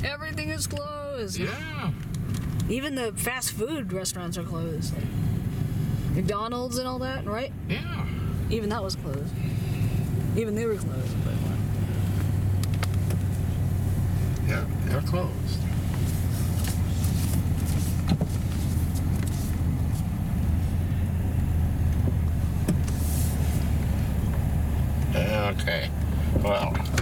Everything is closed. Yeah. Even the fast food restaurants are closed. Like McDonald's and all that, right? Yeah. Even that was closed. Even they were closed. But Yeah, they're closed. Okay. Well,